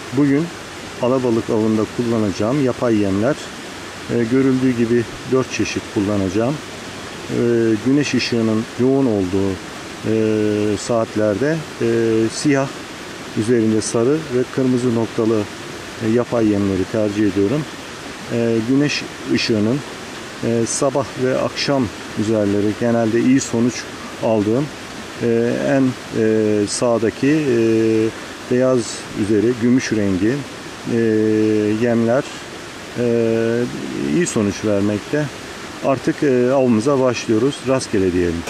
Bugün alabalık avında kullanacağım yapay yemler. Görüldüğü gibi 4 çeşit kullanacağım. Güneş ışığının yoğun olduğu saatlerde siyah, üzerinde sarı ve kırmızı noktalı yapay yemleri tercih ediyorum. Güneş ışığının sabah ve akşam üzerleri genelde iyi sonuç aldığım en sağdaki beyaz üzeri gümüş rengi yemler iyi sonuç vermekte. Artık avımıza başlıyoruz. Rastgele diyelim.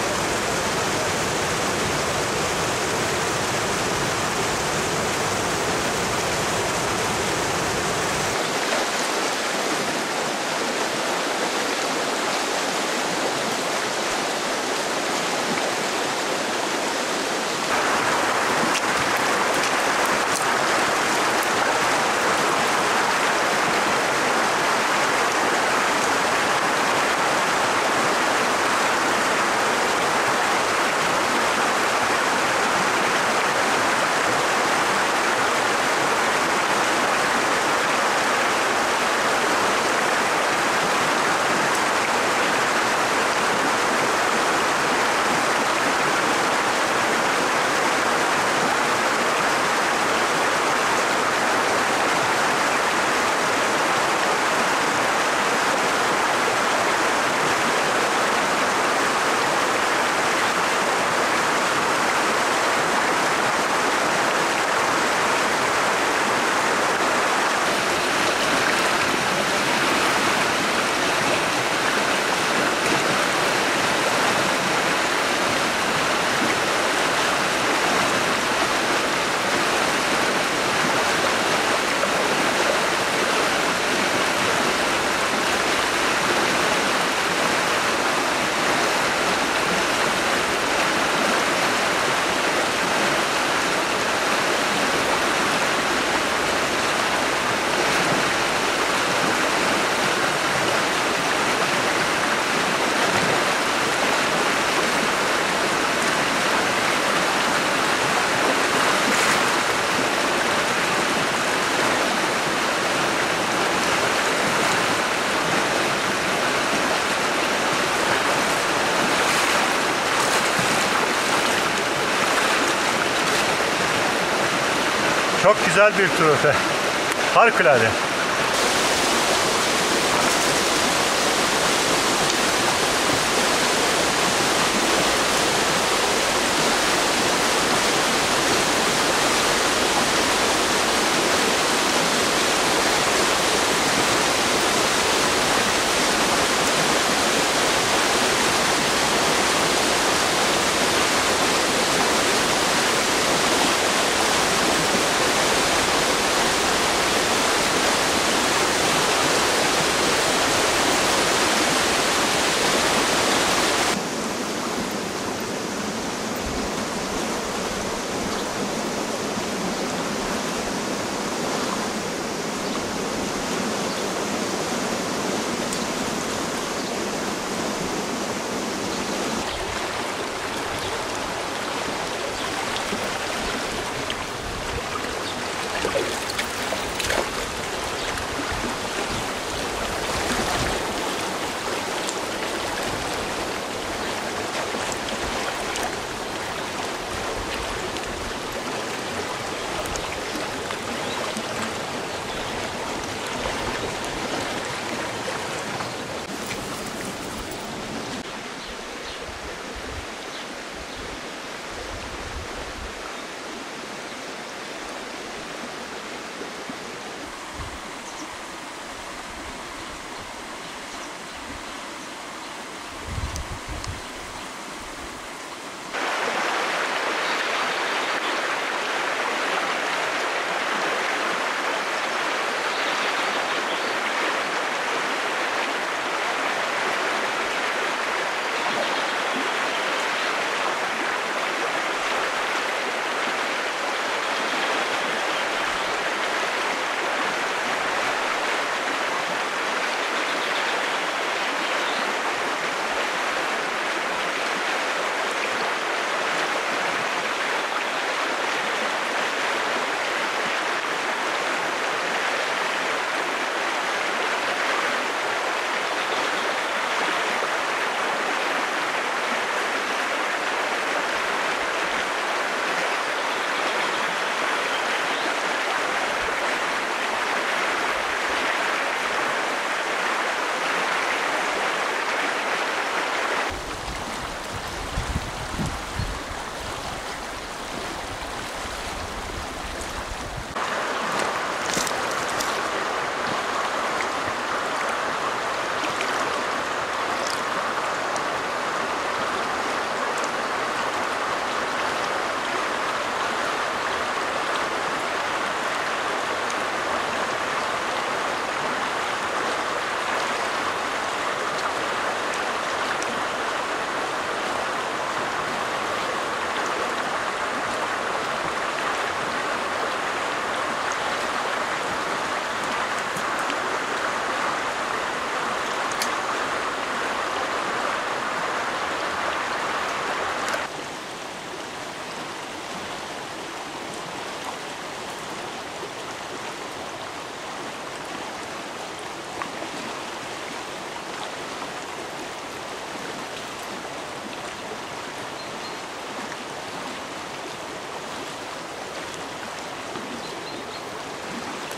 Çok güzel bir trofe. Harikulade.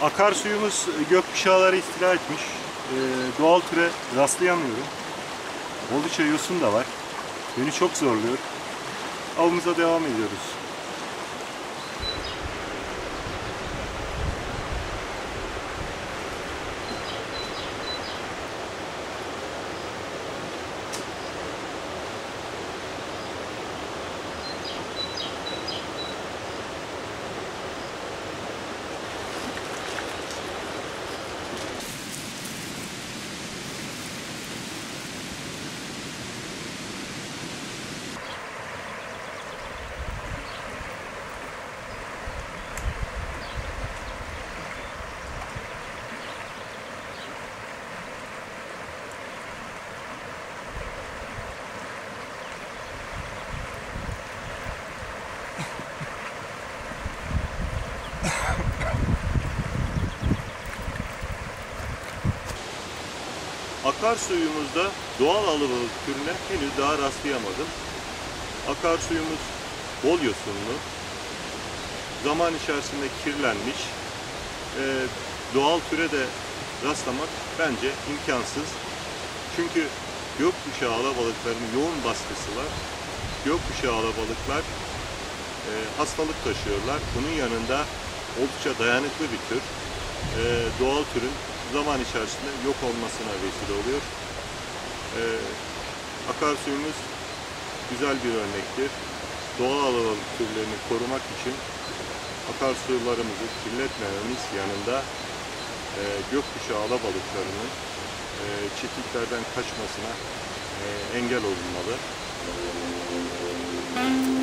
Akarsuyumuz gökkuşağları istila etmiş. Doğal türe rastlayamıyorum. Oldukça yosun da var. Beni çok zorluyor. Avımıza devam ediyoruz. Akarsuyumuzda doğal alabalık türüne henüz daha rastlayamadım. Akarsuyumuz bol yosunlu, zaman içerisinde kirlenmiş, doğal türe de rastlamak bence imkansız. Çünkü gökkuşağı alabalıklarının yoğun baskısı var. Gökkuşağı alabalıklar hastalık taşıyorlar. Bunun yanında oldukça dayanıklı bir tür. Doğal türün zaman içerisinde yok olmasına vesile oluyor. Akarsuyumuz güzel bir örnektir. Doğal alabalık türlerini korumak için akarsularımızı kirletmememiz yanında gökkuşağı alabalıklarının çiftliklerden kaçmasına engel olunmalı.